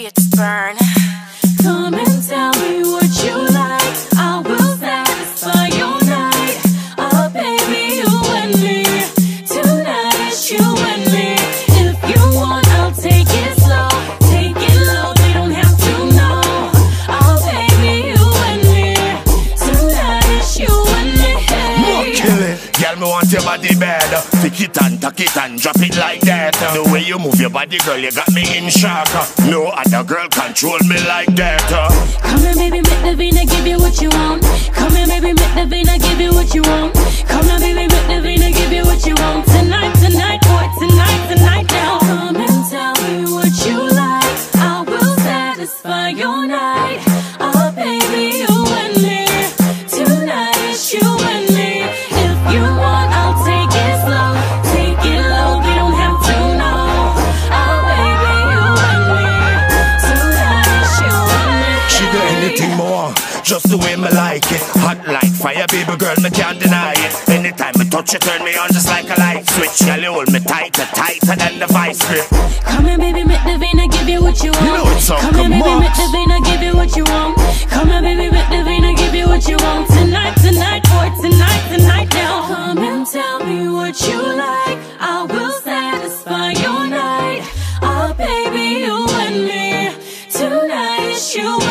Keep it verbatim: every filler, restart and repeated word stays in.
it's burn. Come and tell me what you like. I will satisfy your night. Oh baby, you and me. Tonight it's you and me. If you want, I'll take it slow. Take it low, they don't have to know. Oh baby, you and me. Tonight it's you and me. More kill it. Girl, me want your body bad. Take it and tuck it and drop it like that. The way you move your body, girl, you got me in shock. No other girl control me like that. Come here, baby, make Devina give you what you want. Come here, baby, make Devina give you what you want. Come here, baby, make Devina give you what you want. Tonight, tonight, boy, tonight, tonight now. Come and tell me what you like. I will satisfy your night. Oh baby, you and me. Tonight it's you and me. If you want, I'll take it slow. Take it low, they don't have to know. Oh baby, you and me. Tonight it's you and me. She do anything more, just the way me like it. Hot like fire, baby girl, me can't deny it. Anytime me touch you, turn me on just like a light switch. Girl, you hold me tighter, tighter than the vice grip. Come here, baby, make Devina give you what you want. You know it's all Come here, baby, come make Devina give you what you want. Come here, baby, make Devina give you what you want. Tonight, tonight, boy, tonight, tonight now. Come and tell me what you like. I will satisfy your night. Oh baby, you and me. Tonight it's you